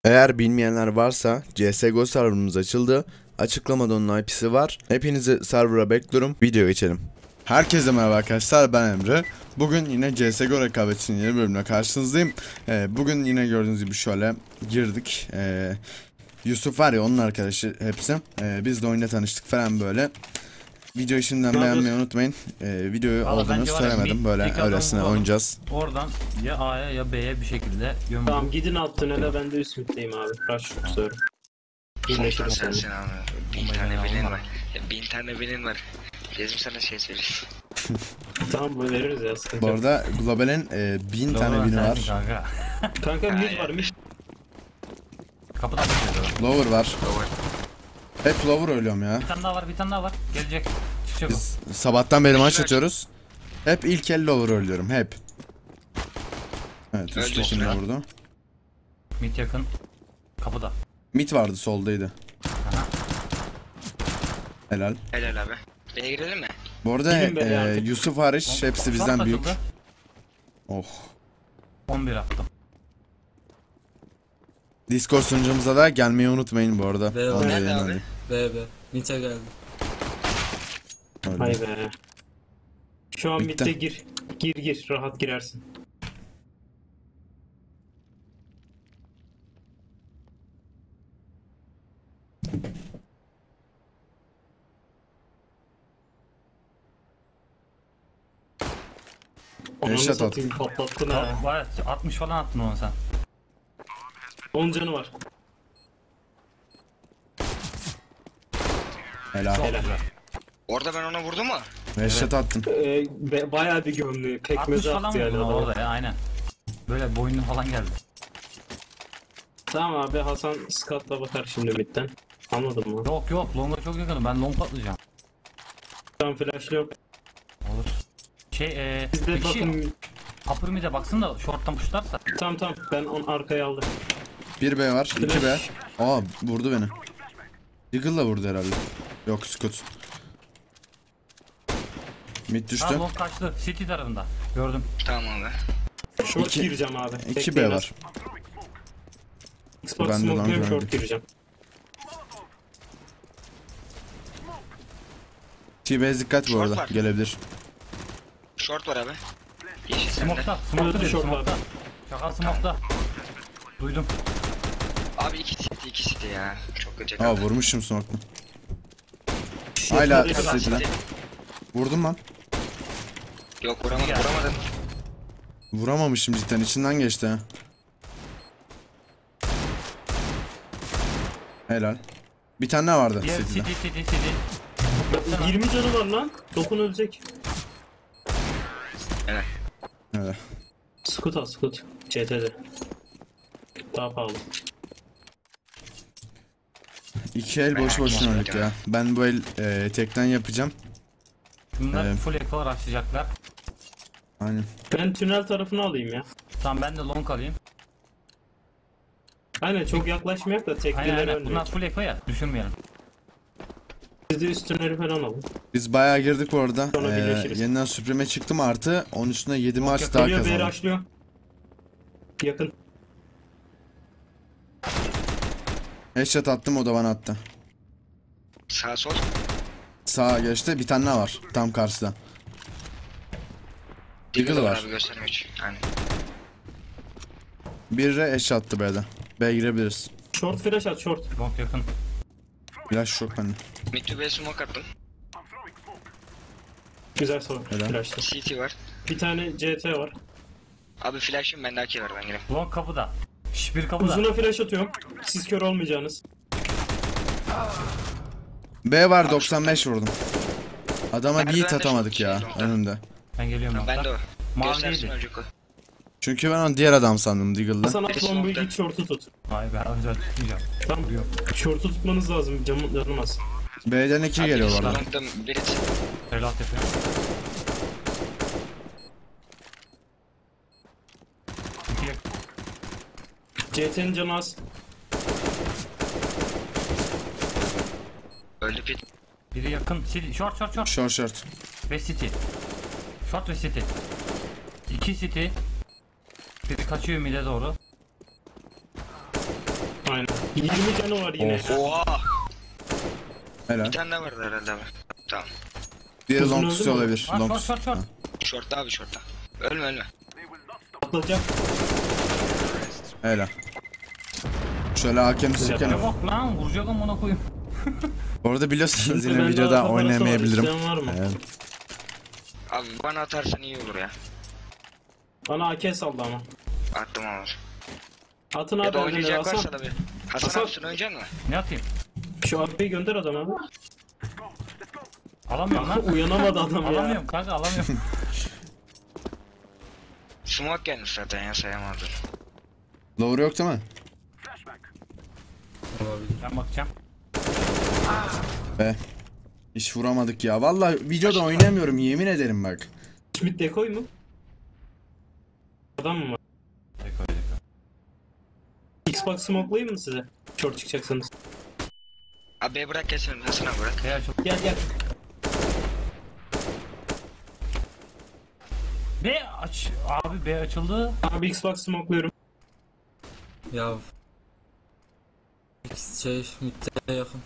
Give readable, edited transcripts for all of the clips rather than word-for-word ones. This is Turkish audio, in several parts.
Eğer bilmeyenler varsa CSGO serverımız açıldı. Açıklamada onun IP'si var. Hepinizi server'a bekliyorum. Video geçelim. Herkese merhaba arkadaşlar, ben Emre. Bugün yine CSGO rekabetinin yeni bölümüne karşınızdayım. Bugün yine gördüğünüz gibi şöyle girdik. Yusuf var ya, onun arkadaşı hepsi. Biz de oyunda tanıştık falan böyle. Videoyu şimdiden beğenmeyi unutmayın. Videoyu olduğunu söylemedim. Böyle öylesine oynayacağız. Oradan ya A'ya ya B'ye bir şekilde gömülür. Tamam, gidin alt tünele, ben de üst middeyim abi. Rush tutuyorum. Komutan sensin abi. 1000 tane benim var. 1000 tane benim var. Gezim sana şey söyleyeyim. Tamam, bu veririz ya, sıkıntı Bu yok. arada Global'in 1000 tane win'i var. Kanka. Kanka mid var, mid. Kapıdan çıkıyor. Lower var. Hep lower ölüyorum ya. Bir tane daha var, bir tane daha var. Gelecek. Çıkacak o. Biz sabahtan beri maç atıyoruz. Hep ilk el lower ölüyorum hep. Evet, üsttekini vurdu. Mid yakın. Kapıda. Mid vardı, soldaydı. Helal. Helal abi. B'ye girelim mi? Bu arada Girin be artık. Yusuf hariç hepsi bizden Short büyük. açıldı. Oh. 11 attım. Discord sunucumuza da gelmeyi unutmayın bu arada. B Onu da Nerede yayınladık. B. Nite geldi. Öyle. Hay be. Şu an Bitti. midde gir. Gir, rahat girersin. Ananı Headshot satayım, patlattın ha. Bayağı 60 falan attın onu sen. 10 canı var. Helal. Çok Helal. güzel. Orada ben ona vurdum mu? Headshot attın. Bayağı bir gömdü. 60 Pekmezi falan attı yani vurdun adama. orada ya, aynen. Böyle boynu falan geldi. Tamam abi, Hasan Scott'la bakar şimdi midden. Anladın mı? Yok yok, longa çok yakınım. Ben long patlayacağım. Tamam, flashlıyorum. Olur. Siz de bir kişi bakın. upper mid'e baksın da short'tan pushlarsa. Tamam, ben onu arkaya aldım. 1B var, 2B. Aa, vurdu beni. Deagle'la vurdu herhalde. Yok, Scout. Mid düştü. Ha, long kaçtı. City tarafında. Gördüm. Tamam abi. Short İki- gireceğim abi. 2B var. Xbox Ben de lan smoke'luyorum, gördüm. short gireceğim. T-Base dikkat bu Short arada, var. gelebilir. Short var abi. Yeşil sende. Smoke'ta. Smoke'ta Öldü dedi. short Smoke'ta. abi. Şaka smoke'ta. Duydum. Abi iki city ya. Çok gıcık Aa, abi. vurmuşum smoke'la. Hala Short- Helal City'den. city. Vurdum lan. Yok vuramadın. Vuramamışım cidden, içinden geçti ha. Helal. Bir tane daha vardı Diğer City'de. City. 20 canı var lan. Dokun ölecek. Evet. Evet. Scoot al, Scoot. CT'de. Daha pahalı. 2 el boş boşuna öldük ya. Ben bu el tekten yapacağım. Bunlar Evet. full echo açacaklar. Aynen. Ben tünel tarafını alayım ya. Tamam, ben de long alayım. Aynen, çok yaklaşmayak da Aynen tekneler aynen. önce. Bunlar full echo ya. Düşürmeyelim. Siz de üst tüneli falan alın. Biz bayağı girdik bu arada. Sonra birleşiriz. Yeniden Supreme çıktım, artı onun üstüne 7 maç daha Geliyor, bir kazandım. açlıyor. Yakın. Headshot attım, o da bana attı. Sağ sol. Sağa geçti, bir tane daha var tam karşıda. Deagle var. Abi gösterme hiç. Aynen. Bir de headshot attı B'de. B girebiliriz. Short flash at, short. Long yakın. Flash yok bende. Mid to B smoke attım. Güzel soru. Helal. Flash'ta. CT var. Bir tane CT var. Abi flash'ım bende AK var, ben gireyim. Long kapıda. Bir kapıda. Uzuna flash atıyorum. Siz kör olmayacaksınız. B var, 95 vurdum. Adama Nerede, beat bende atamadık şu- ya şey, önümde. Ben geliyorum Ben de long'da. o. Mavi Göstersin neydi? ölecek o. Çünkü ben onu diğer adam sandım Deagle'da. Hasan at Birisi bombayı, nokta. git short'u tut. Vay be, özel tutmayacağım. Tamam. Short'u tutmanız lazım. Canım az. B'den 2 geliyor bu arada. Long'da biri Relat yapıyorum. İki yakın. CT'nin canı az. öldü pit. Biri yakın. City. Short. Short short. Ve City. Short ve City. 2 City. Biri kaçıyor mid'e doğru. Aynen. 20 canı var yine. Oha. Helal. Bir tane daha vardı herhalde abi. Tamam. Diğeri Uzun long öldü pusu mü? olabilir. Short Long short short short. Şortta abi şortta. Ölme. Atlayacak. Helal. Şöyle hakemi Ne çekelim. bak lan vuracak amına koyayım. Orada biliyorsunuz yine Bende videoda arka parası var, oynayamayabilirim. isteyen var mı? Evet. Abi bana atarsan iyi olur ya. Bana AK saldı ama. Attım abi. Atın Ya abi da Erden'e oynayacak Hasan. varsa da bir. Hasan Hasan. abi sen oynayacak mısın? Ne atayım? Şu AP'yi gönder adam abi. Alamıyorum lan. Uyanamadı adam ya. Alamıyorum kanka alamıyorum. Smoke gelmiş zaten ya sayamadım. Lower yok değil mi? Ben bakacağım. Be. Hiç vuramadık ya. Vallahi videoda oynayamıyorum yemin ederim bak. Smith dekoy mu? Adam mı var? Deko deko. Xbox smoke'layayım mı size? Short çıkacaksınız. Abi bırak geçelim Hasan abi bırak. Beyaz çok. Gel gel. B aç. Abi B açıldı. Abi Xbox smoke'luyorum. Ya şey mitte yakın.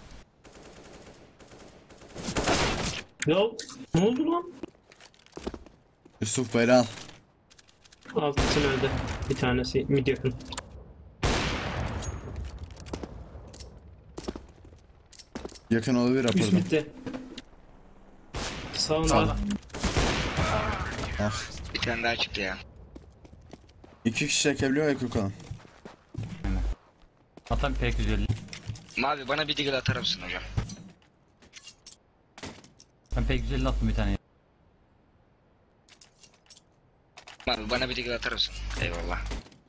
Ya ne oldu lan? Yusuf Beral. Altısın öldü. Bir tanesi mid yakın. Yakın olabilir Üst raporda. midde. Sağında. Sağda. Ah. Bir tane daha çıktı ya. 2 kişi çekebiliyor ya Kukan. Atan P250. Mavi bana bir deagle atar mısın hocam? Ben P250 attım bir tane. Mavi bana bir deagle atar mısın? Eyvallah.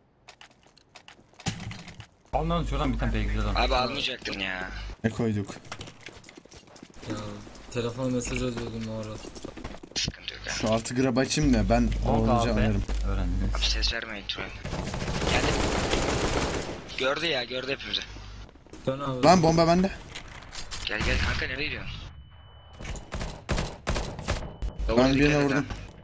Al lan şuradan bir tane P250 Abi almayacaktın ya. Ne koyduk? Ya telefon mesaj alıyordum o arada. Sıkıntı yok ya. Şu altı grab açayım da ben olunca anlarım. Öğrendim. Abi ses vermeyin lütfen. Geldi. Gördü hepimizi. Dön abi. Lan bomba bende. Gel kanka nereye gidiyorsun? Ben birine vurdum.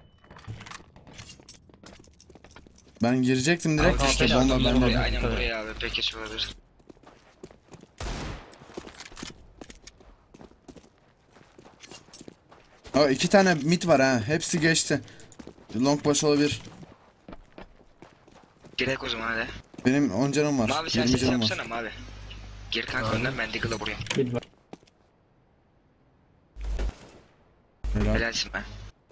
Ben girecektim direkt Abi, işte işte bomba bende. Aynen buraya abi pek geç olabilir. Aa, 2 tane mid var ha. Hepsi geçti. Long boş olabilir. Girek o zaman hadi. Benim 10 canım var. Mavi sen 20 ses canım var. yapsana mavi. Gir kanka önden ben deagle'a vurayım. Mid var. Helal. Helalsin ben.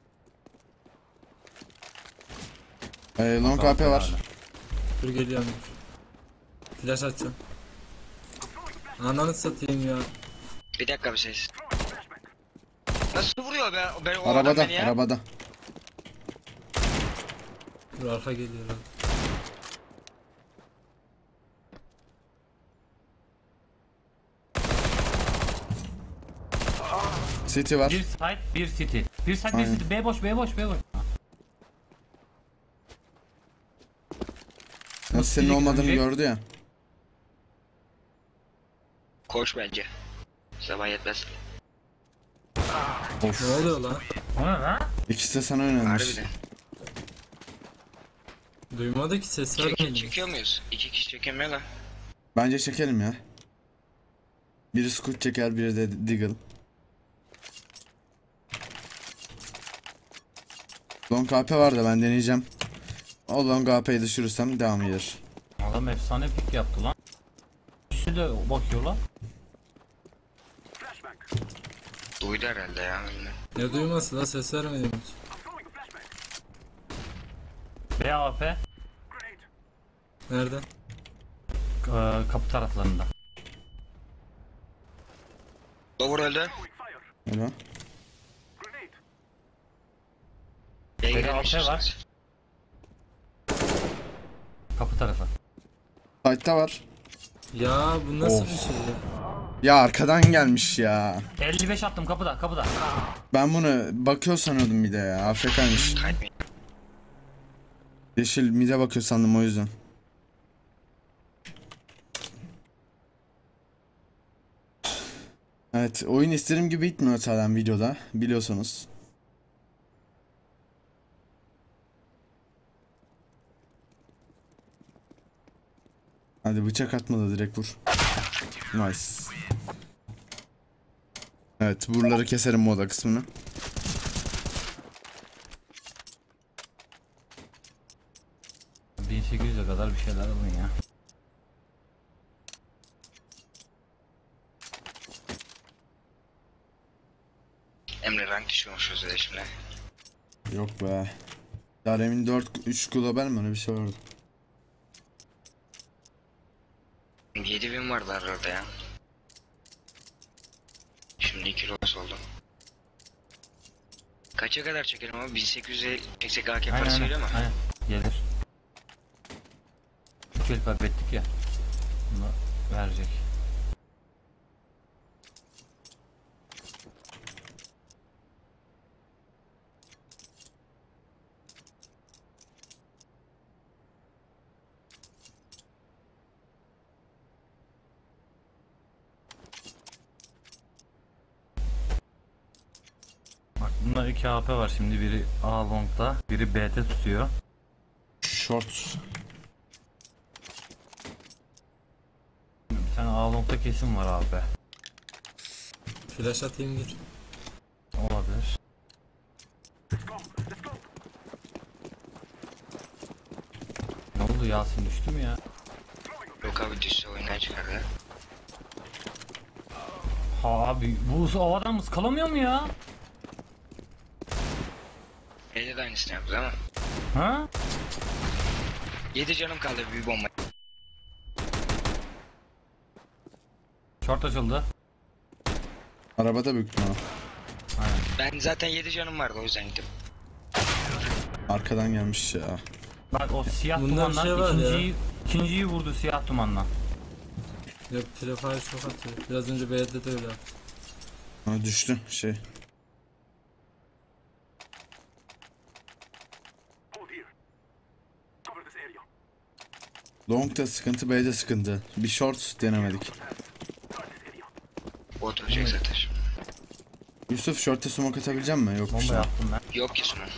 Long AP var. Dur geliyorum. Flash açacağım. Ananı satayım ya. Bir dakika bir ses. Nasıl vuruyor be? Ben, o adam Arabada, beni ya. arabada. Dur arka geliyor abi. City var. Bir side, bir city. Bir side, bir Aynen. city. B boş, B boş, B boş. Nasıl senin City olmadığını girecek. gördü ya. Koş bence. Sabah yetmez. Of. Ne oluyor lan? O ne lan? İkisi de sana yönelmiş. Harbiden. Duymadı ki ses İki kişi vermedi. çekiyor muyuz? İki kişi çekemiyor lan. Bence çekelim ya. Biri scoot çeker, biri de deagle. Long AP var da ben deneyeceğim. O long AP'yi düşürürsem devam eder. Adam efsane pick yaptı lan. Üstü de bakıyor lan. Duydu herhalde ya. bilmiyorum. Ne duyması la ses vermedi hiç. B AP Nerede? kapı taraflarında. Lower öldü. Helal. B'ye B'de girelim AP var. istiyorsanız. Kapı tarafı. Side'da var. Ya bu nasıl Of. bir şey ya? Ya arkadan gelmiş ya. 55 attım kapıda, kapıda. Ben bunu bakıyor sanıyordum bir de ya. AFK'ymış. Kaybetmeyin. Yeşil mide bakıyor sandım o yüzden. Evet, oyun istediğim gibi gitmiyor zaten videoda biliyorsunuz. Hadi bıçak atma da direkt vur. Nice. Evet, buraları keserim moda kısmını. ...1800'e kadar bir şeyler alın ya. Emre rank düşüyormuşuz ya şimdi. Yok be. Darem'in 4-3 global mi öyle bir şey vardı. 7000 vardı arada ya. Şimdi 2 loss oldu. Kaça kadar çekelim ama 1800'e çeksek AK parası öyle mi? Aynen. Gelir. Çok kaybettik ya. Bunu verecek. Bak bunda 2 AP var şimdi, biri A long'da, biri B'de tutuyor. Short. Bir tane A long'da kesim var abi. Flash atayım gir. Olabilir. Ne oldu, Yasin düştü mü ya? Yok abi düşse oyundan çıkardı. Ha abi bu havadan ıskalamıyor mu ya? Elde de aynısını yaptı ama. Ha? 7 canım kaldı bir bomba. Short açıldı. Arabada büktüm ha. Aynen. Ben zaten 7 canım vardı o yüzden gittim. Arkadan gelmiş ya. Bak o siyah Bunda bir dumandan şey var ya. ikinciyi vurdu siyah dumandan. Yok Prefire çok atıyor. Biraz önce B'de de öyle yaptı. Ha, düştü şey. Long'da sıkıntı, B'de sıkıntı. Bir short denemedik. O oturacak zaten. Yusuf short'a smoke atabilecek mi? Yok bir Bomba şey. yaptım ben. Yok ki smoke.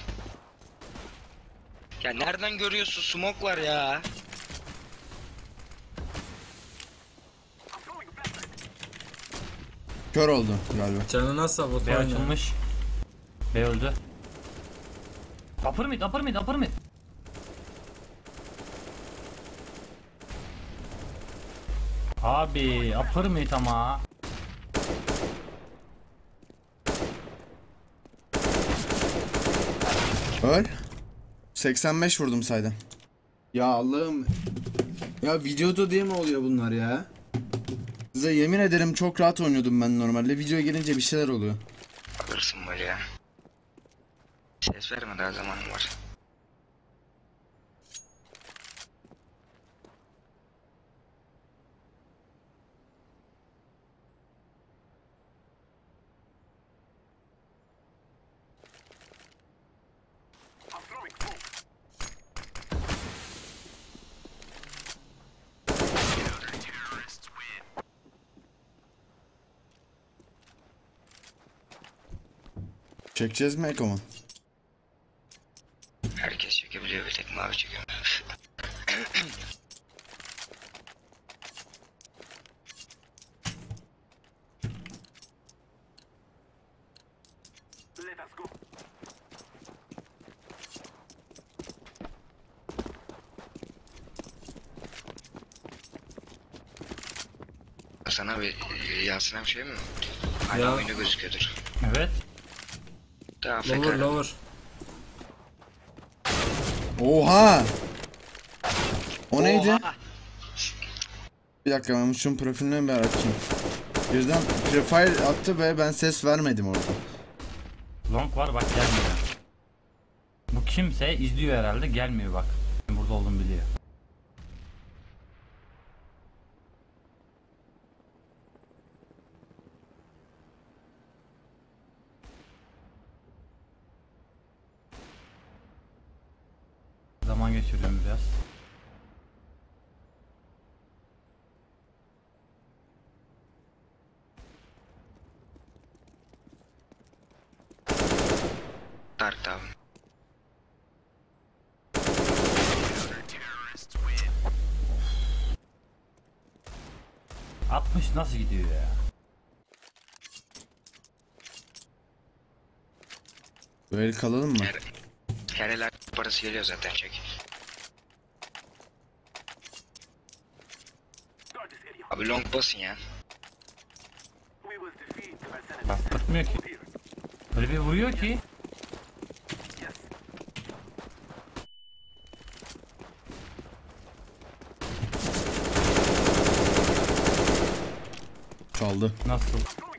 Ya nereden görüyorsun smoke var ya? Kör oldu galiba. Canı nasıl bot B oynuyor? açılmış. B öldü. Upper mid, upper mid, upper mid. Abi upper mid ama. Öl. 85 vurdum saydan. Ya Allah'ım. Ya videoda diye mi oluyor bunlar ya? Size yemin ederim çok rahat oynuyordum ben normalde. Videoya gelince bir şeyler oluyor. Alırsın böyle ya. Ses verme, daha zamanım var. Çekeceğiz mi Eko mu? Herkes çekebiliyor, bir tek mavi çekiyor. Sana bir Yasin abi şey mi? Hala Ya. oyunda gözüküyordur. Evet. Daha Lower FK. lower. Oha! O neydi? Oha! Bir dakika ben şunun profilini bir açayım. Birden profile attı ve ben ses vermedim orada. Long var bak, gelmiyor. Bu kimse izliyor herhalde, gelmiyor bak. Burada olduğumu biliyor. Zaman geçiriyorum biraz. Dark Town. 60 nasıl gidiyor ya? Böyle kalalım mı? Her el parası geliyor zaten çek. Abi long basın ya. Tutmuyor ki. Öyle bir vuruyor ki. Çaldı. Nasıl?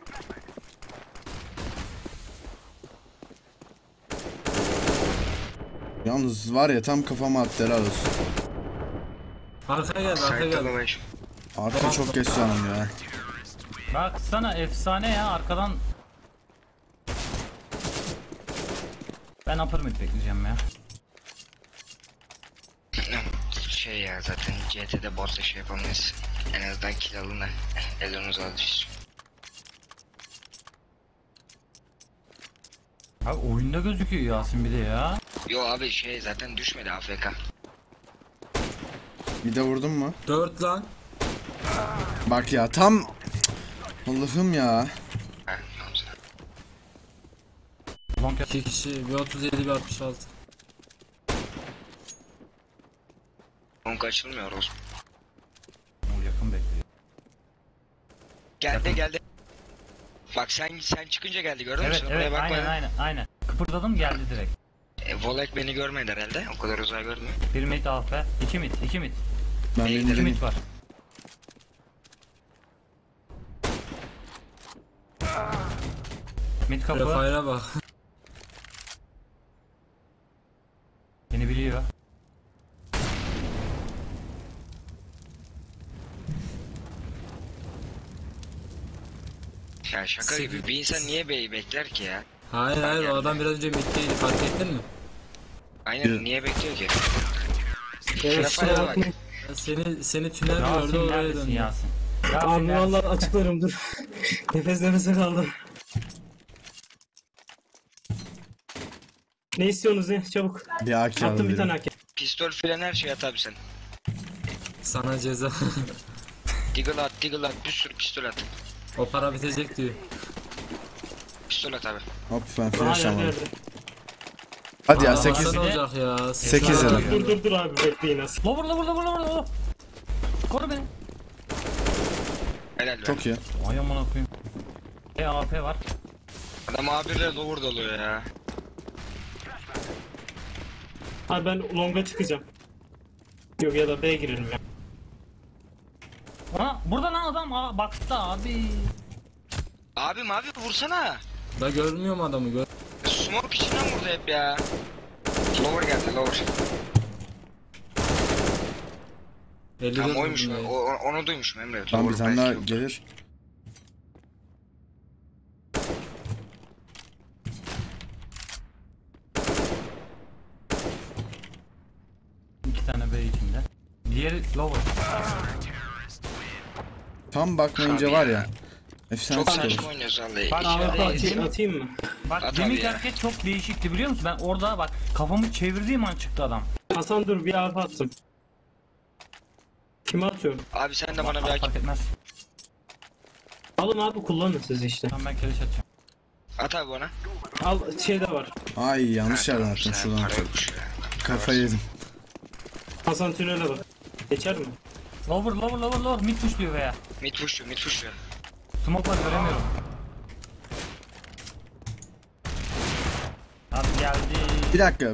Yalnız var ya tam kafama attı, helal olsun. Arka geldi, arka geldi. Sayıklamayış. Arka çok geç sanırım ya. Baksana efsane ya arkadan. Ben upper mid bekleyeceğim ya. Şey ya zaten CT'de borsa şey yapamayız. En azından kill alın da ellerinize alışır. Abi oyunda gözüküyor Yasin bir de ya. Yo abi şey zaten düşmedi AFK. Bir de vurdun mu? 4 lan. Bak ya tam... Allah'ım ya. Ha tamam sen. Long 2 kişi, bir 37, bir 66. Long açılmıyor olsun. yakın bekliyor. Geldi. Bak sen çıkınca geldi gördün mü? Evet Sen evet oraya bakma. aynen. Kıpırdadım geldi direkt. Volek beni görmedi herhalde. O kadar uzağa görmüyor. 1 mid AF, 2 mid. Ben İyi, 2 benim mid var. Mid kapı. Prefire'a bak. Beni biliyor. Ya şaka gibi. Bir insan niye B'yi bekler ki ya? Hayır o adam biraz önce middeydi, fark ettin mi? Aynen Bir- niye bekliyor ki? Evet, Şurafaya kusura bak. bakmayın. Seni tünel gördü, Yasin oraya neredesin döndü. Yasin? Abi Yasin neredesin? vallahi açıklarım dur. Nefes nefese kaldım. Ne istiyorsunuz ne? Çabuk. bir AK Attım aldım bir tane dedim. hak. Pistol filan her şey at abi sen. Sana ceza. Deagle at bir sürü pistol at. O para bitecek diyor. Pistol at abi. Hop ben Aa flash yerde almadım. yerde. Hadi ya Aa, 8. ne olacak ya? 8 Dur, dedim. Dur abi bekleyin az. Lover. Koru beni. Helal be. Çok iyi. Ay amına koyayım. AP var. Adam abiyle lower doluyor ya. Abi ben longa çıkacağım. Yok ya da B'ye girelim ya. Ana burada lan adam baktı abi. Abim abi vursana. Da görmüyorum adamı, gör. Smoke içinden vurdu hep ya. Lower geldi lower. 54 Tam oymuş mu? vurdum ya. Onu duymuşum Emre. Tamam bir Lower tane daha belki yok. gelir. İki tane B içinde. Diğeri lower. Tam bakmayınca Abi var ya. ya. Efsane Çok çıkıyor. saçma oynuyoruz vallahi. Bak, Abi Değil mi? atayım mı? Bak At deminki abi ya. hareket çok değişikti biliyor musun? Ben orada bak kafamı çevirdiğim an çıktı adam. Hasan dur bir abi attım. Kime atıyorum? Abi sen de bana bir Fark etmez. Alın abi kullanın siz işte. Tamam ben keleş atacağım. at abi bana. Al şey de var. Ay yanlış Ha, yerden tamam, attım sen şuradan. para yokmuş ya. Kafayı yedim. Hasan tünele bak. Geçer mi? Lower mid push diyor veya. Mid push. Smoke var göremiyorum. Abi geldi. Bir dakika.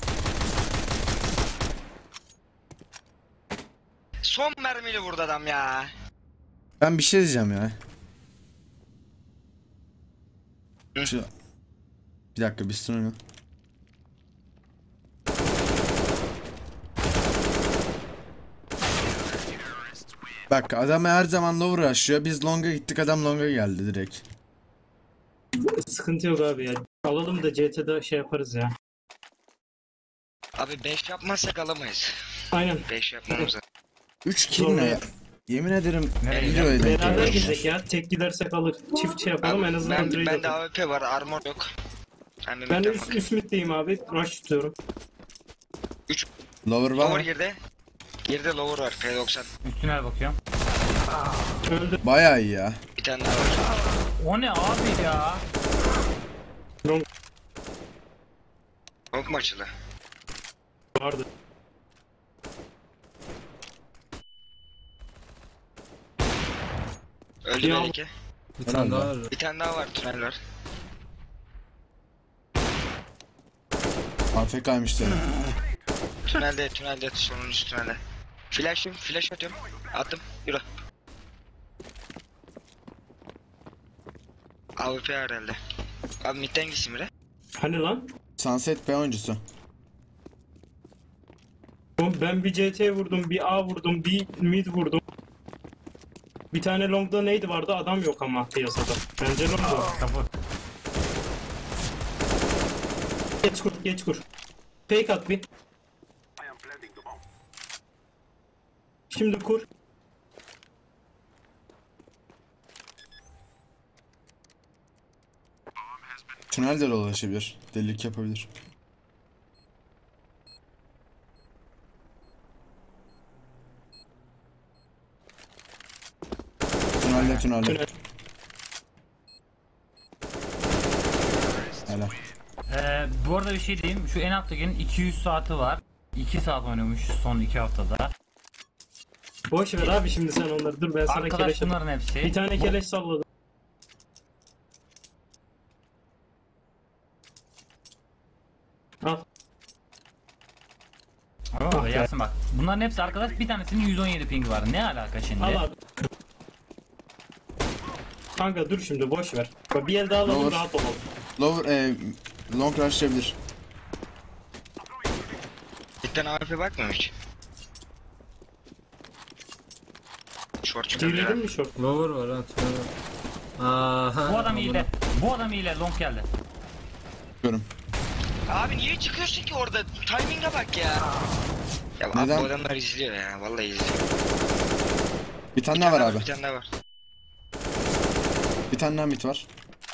Son mermiyle vurdu adam ya. Ben bir şey diyeceğim ya. Hı. Şu... Bir dakika bir sınır. Bak adam her zaman lower rushlıyor. Biz long'a gittik, adam long'a geldi direkt. Sıkıntı yok abi ya. Alalım da CT'de şey yaparız ya. Abi 5 yapmazsak alamayız. Aynen. 5 yapmamız lazım. 3 kill Sonra- ne ya? Yemin ederim Nereye videoya denk Beraber geliyor. gidecek ya. Tek gidersek alır. Çift şey yapalım en azından trade Bende atalım. AWP var, armor yok. Ben de üst middeyim abi. Rush tutuyorum. Lower var Lower mı? girdi. Girdi lower var P90. Üstüne bakıyorum. Öldü. Bayağı iyi ya. Bir tane daha var. O ne abi ya? Long Long mu açıldı? vardı. Öldü Ya. Melike. Bir tane daha var. Bir tane daha var, tünel var. AFK'ymıştı. Tünelde, sonuncu tünelde. Flash atıyorum. Attım, yürü. AWP herhalde. Abi midden gitsin bile. Hani lan? Sunset B oyuncusu. Oğlum ben bir CT vurdum, bir A vurdum, bir mid vurdum. Bir tane longda neydi vardı? Adam yok ama piyasada. Bence long o. Kapı. Geç kur. Fake at bir. Şimdi kur. Tünel de dolaşabilir. Delilik yapabilir. Tünelde. Tünel. Helal. Bu arada bir şey diyeyim. Şu en alttakinin 200 saati var. 2 saat oynamış son 2 haftada. Boş ver abi şimdi sen onları. Dur ben sana Arkadaş keleş bunların hepsi. Bir tane keleş salladım. Al. Ama Yasin bak. Bunların hepsi arkadaş. Bir tanesinin 117 ping var. Ne alaka şimdi? Al abi. Kanka dur şimdi boş ver. Bak bir el daha alalım Olur. rahat olalım. Lower long rushlayabilir. Midden AWP bakmıyor hiç. Short çıkıyor Girdin ya. mi short? Lower var ha. Tünel var. Aha. Bu adam hile. Bu adam hile. Long geldi. Görüm. Abi niye çıkıyorsun ki orada? Timing'e bak ya. Ya abi Neden? bu adamlar izliyor ya. Vallahi izliyor. Bir tane daha var abi. Bir tane daha var. Bir tane daha mid var.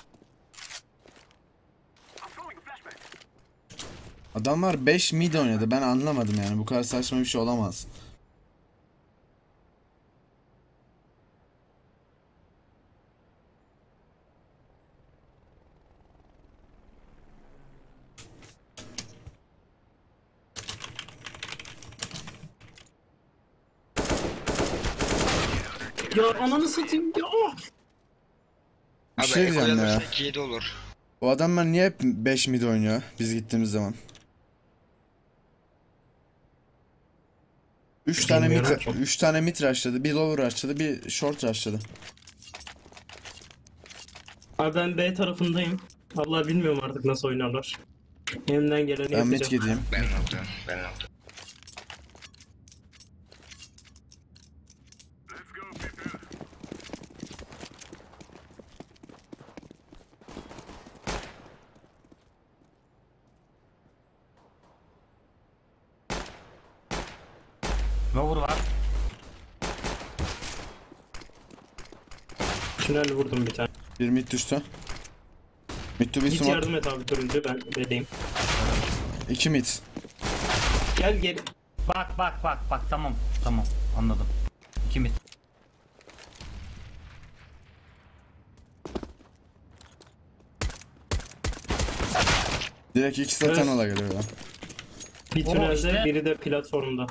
Adamlar 5 mid oynadı. Ben anlamadım yani. Bu kadar saçma bir şey olamaz. Ya ananı satayım ya. Bir Abi şey diyeceğim ya. alırsak 7 olur. O adamlar niye hep 5 mid oynuyor biz gittiğimiz zaman? 3 tane mid, Bilmiyorum ki. 3 tane mid rushladı, bir lower rushladı, bir short rushladı. Abi ben B tarafındayım. Vallahi bilmiyorum artık nasıl oynarlar. Elimden geleni Ben mid yapacağım. gideyim. Ben oldu. Lower var. Tünel vurdum bir tane. Bir mid düştü. Mid to be Git smoke. yardım et abi turuncu ben B'deyim. 2 mid. Gel geri. Bak tamam anladım. 2 mid. Direkt ikisi de Evet. tunnel'a geliyor ya. Bir O tünelde işte- biri de platformda.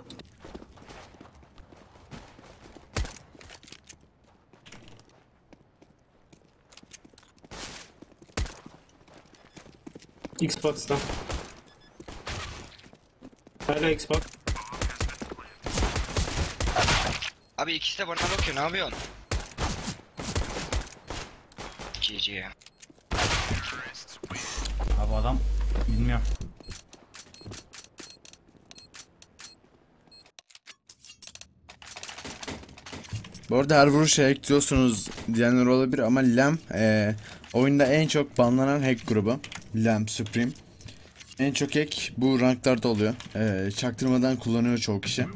Xbox'tan. Hala Xbox. Abi ikisi de bana bakıyor. Ne yapıyorsun? GG ya. Abi adam bilmiyorum. Bu arada her vuruşa hack diyorsunuz diyenler olabilir ama LAM oyunda en çok banlanan hack grubu. LAM Supreme. En çok hack bu ranklarda oluyor. Çaktırmadan kullanıyor çoğu kişi.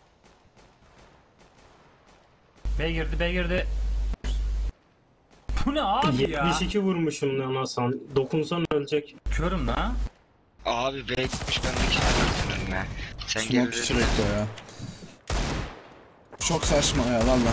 B girdi. Bu ne abi ya? 72 vurmuşum lan Hasan. Dokunsan ölecek. Körüm la. Abi B gitmiş ben de kendim ya. Sen Smoke gel içi bekliyor ya. Çok saçma ya valla.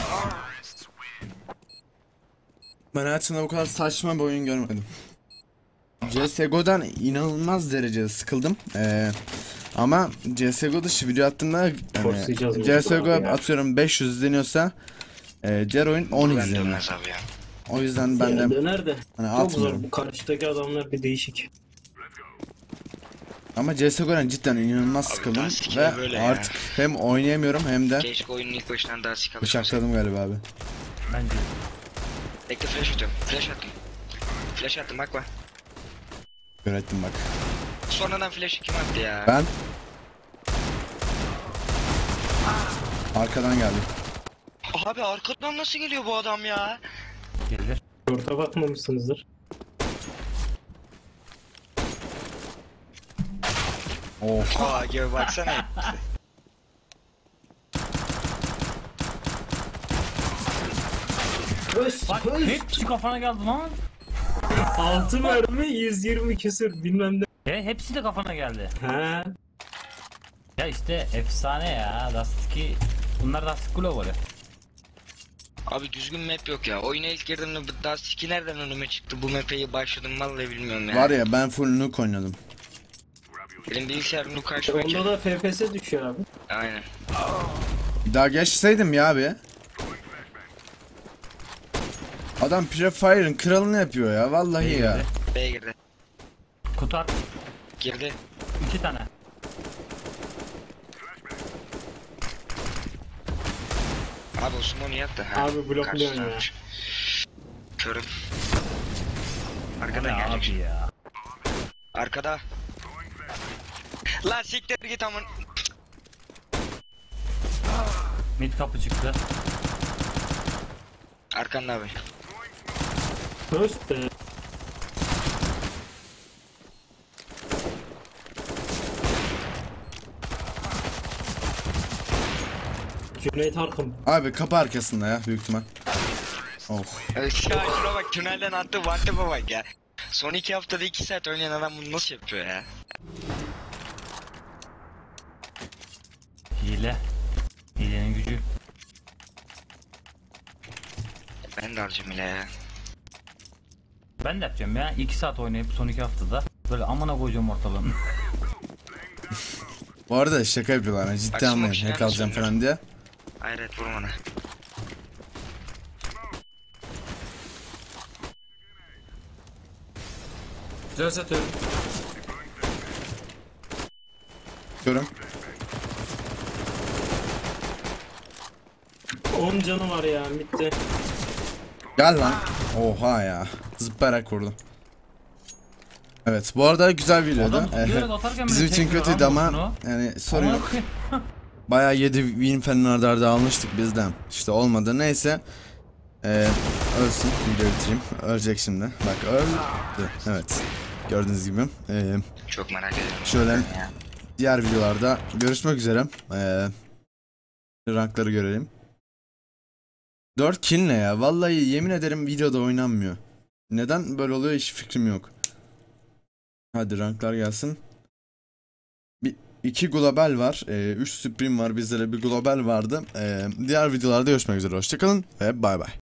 Ben hayatımda bu kadar saçma bir oyun görmedim. CSGO'dan inanılmaz derecede sıkıldım. Ama CSGO dışı video attığımda Forcelayacağız mı? CSGO Abi ya. atıyorum 500 izleniyorsa diğer oyun 10 Ben izleniyor. dönmez abi ya. O yüzden ben de Döner de. hani Çok zor. atmıyorum. Bu karşıdaki adamlar bir değişik. Ama CSGO'dan cidden inanılmaz Abi sıkıldım daha sikimi ve böyle ya. artık hem oynayamıyorum hem de Keşke oyunun ilk başından daha sıkalım. bıçakladım galiba abi. Bence. Bekle flash atıyorum. Flash attım. Flash attım bak bak. Öğrettim bak. Sonradan flash'ı kim attı ya? Ben arkadan geldim. Abi arkadan nasıl geliyor bu adam ya? Gelir. Orta bakmamışsınızdır. Of. Aa gibi baksana. Höst Bak hepsi kafana geldi lan. 6 mermi 120 küsür bilmem ne. Hepsi de kafana geldi. He. Ya işte efsane ya. Dust 2. Bunlar Dust Global ya. Abi düzgün map yok ya. Oyuna ilk girdiğimde daha siki nereden önüme çıktı? Bu map'e başladım vallahi bilmiyorum ya. Var ya ben full nuke oynadım. Benim bilgisayarım bu karşıma Onda da FPS düşüyor abi. Aynen. Bir daha geçseydim ya abi. Adam Prefire'ın kralını yapıyor ya vallahi ya. B'ye girdi. Kutu at. Girdi. 2 tane. Abi Osman'ı yattı. Ha. Abi blokluyorsun Karşısına ya. almış. Körüm. Ne Arkadan gelecek. abi ya. Arkada. Lan siktir git amın. Mid kapı çıktı. Arkanda abi. Höst de. Cüneyt Arkın. Abi kapı arkasında ya büyük ihtimal. Of. Evet ya şuna bak tünelden attı vakti bak ya. Son 2 haftada 2 saat oynayan adam bunu nasıl yapıyor ya? Hile. Hilenin gücü. Ben de alacağım ile ya. Ben de yapacağım ya. 2 saat oynayıp son 2 haftada. Böyle amına koyacağım ortalığını. Bu arada şaka yapıyorlar hani ciddi Baksana anlayın bir şeyler hack alacağım söndür. falan diye. Hayret vurmana. Flash atıyorum. Görüm. 10 canı var ya bitti. Gel lan. Oha ya. Zıplayarak vurdum. Evet bu arada güzel videoydu. Adam zıplayarak atarken Bizim bile için çekiyor kötüydü lan ama boşuna. yani sorun Amına yok. koyayım. Bayağı 7 win falan arda arda almıştık bizden. İşte olmadı neyse. Ölsün video bitireyim. Ölecek şimdi. Bak öldü. Evet. Gördüğünüz gibi. Çok merak ediyorum. Şöyle Ya. diğer videolarda görüşmek üzere. Rankları görelim. 4 kill ne ya? Vallahi yemin ederim videoda oynanmıyor. Neden böyle oluyor hiç fikrim yok. Hadi ranklar gelsin. 2 global var. 3 supreme var. Bizde de bir global vardı. Diğer videolarda görüşmek üzere. Hoşçakalın ve bay bay.